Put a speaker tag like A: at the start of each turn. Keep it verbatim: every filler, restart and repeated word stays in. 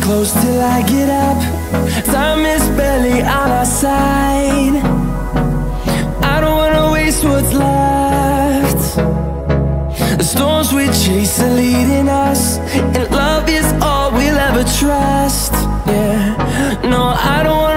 A: close till I get up. Time is barely on our side. I don't wanna waste what's left. The storms we chase are leading us, and love is all we'll ever trust. Yeah, no, I don't